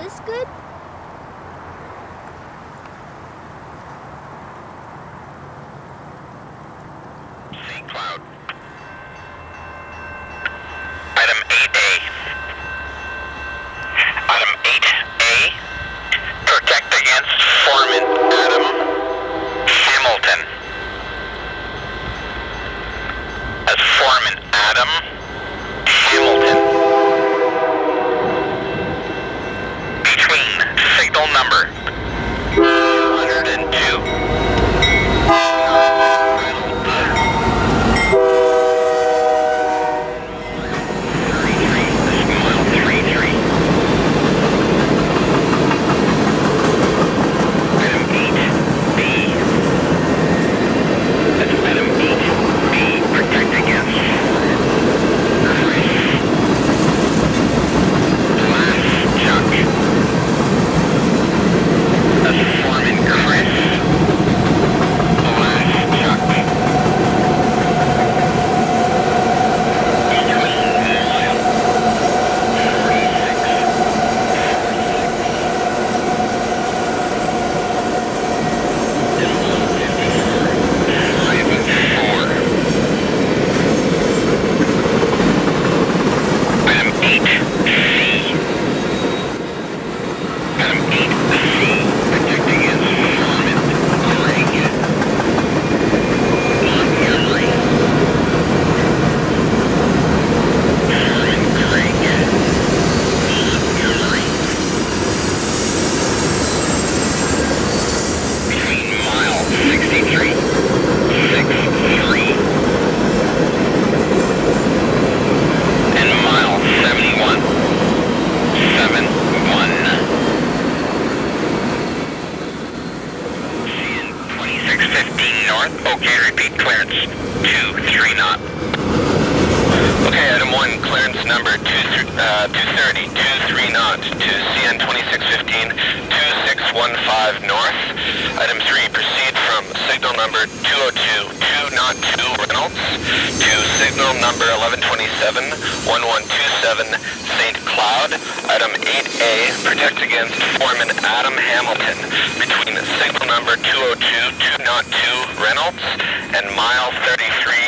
this good? St. Cloud. Item 8A. Item 8A. Protect against Foreman Adam Hamilton. As Foreman Adam Hamilton. Between signal number 202. Okay, repeat clearance, 2-3 knot. Okay, item 1, clearance number 230, 2-3 knot to CN 2615, 2615 north. Item 3, proceed from signal number 202, 202 Reynolds to signal number 1127, 1127 St. Cloud. Item 8A, protect against Foreman Adam Hamilton between signal number 202, 202 Reynolds and mile 33